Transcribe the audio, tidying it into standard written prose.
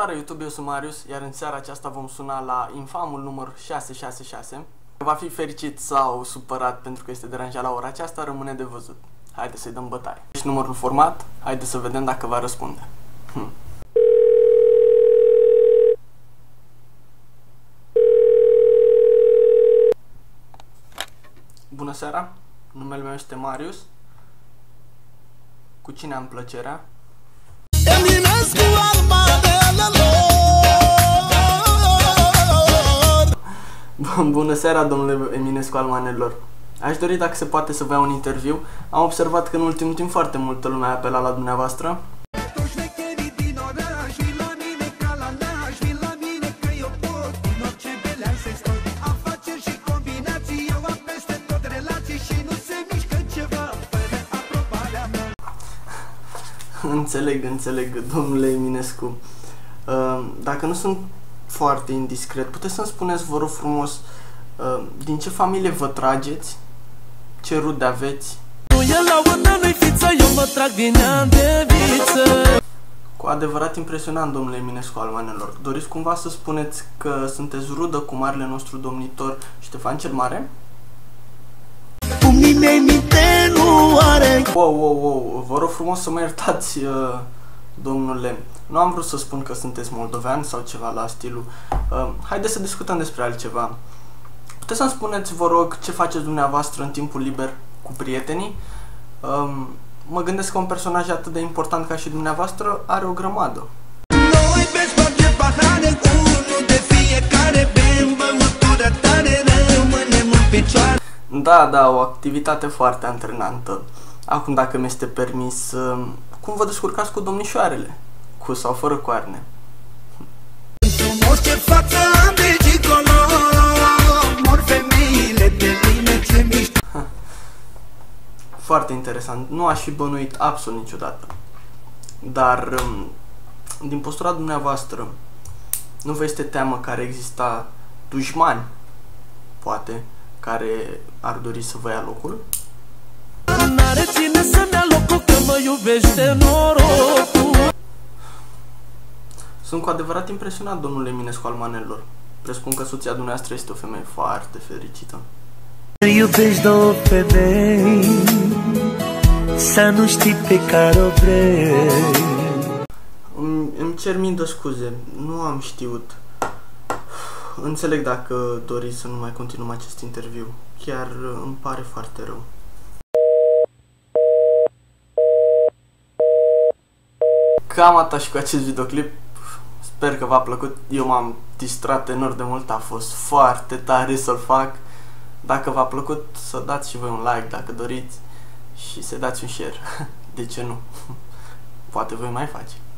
Salutare YouTube, eu sunt Marius, iar în seara aceasta vom suna la infamul număr 666. Va fi fericit sau supărat pentru că este deranjat la ora aceasta, rămâne de văzut. Haide să-i dăm bătaie. Ești numărul format, haide să vedem dacă va răspunde. Bună seara, numele meu este Marius. Cu cine am plăcerea? Eminescu armatele lor. Bună seara, domnule Eminescu al manelor. Aș dori, dacă se poate, să vă iau un interviu. Am observat că în ultimul timp foarte multă lume a apelat la dumneavoastră. Înțeleg, domnule Eminescu. Dacă nu sunt foarte indiscret, puteți să-mi spuneți, vă rog frumos, din ce familie vă trageți? Ce rude aveți? Nu e laudă, nu-i fiță, eu mă trag din ea de viță. Cu adevărat impresionant, domnule Eminescu al manelor. Doriți cumva să spuneți că sunteți rudă cu marele nostru domnitor Ștefan cel Mare? Pumnii mei minte nu are. Wow, vă rog frumos să mă iertați, domnule. Nu am vrut să spun că sunteți moldovean sau ceva la stilul. Haideți să discutăm despre altceva. Puteți să-mi spuneți, vă rog, ce faceți dumneavoastră în timpul liber cu prietenii? Mă gândesc că un personaj atât de important ca și dumneavoastră are o grămadă. Noi beți toate pahare, unul de fiecare, bem băutură tare, rămânem în picioare. Da, o activitate foarte antrenantă. Acum, dacă mi-este permis, cum vă descurcați cu domnișoarele? Cu sau fără coarne? Într-un orice față am de gigolo, mor femeile de mine ce mișto. Foarte interesant. Nu aș fi bănuit absolut niciodată. Dar, din postura dumneavoastră, nu vă este teamă că ar exista dușmani, poate, care ar dori să vă ia locul? N-are cine să-mi ia locul, că mă iubește norocul. Sunt cu adevărat impresionat, domnule Eminescu al manelor. Presupun că soția dumneavoastră este o femeie foarte fericită. Iubești două femei, să nu știi pe care o vrei. Îmi cer mii de scuze, nu am știut. Înțeleg dacă doriți să nu mai continuăm acest interviu. Chiar îmi pare foarte rău. Cam atât și cu acest videoclip. Sper că v-a plăcut. Eu m-am distrat enorm de mult. A fost foarte tare să-l fac. Dacă v-a plăcut, să dați și voi un like dacă doriți. Și să dați un share. De ce nu? Poate voi mai face.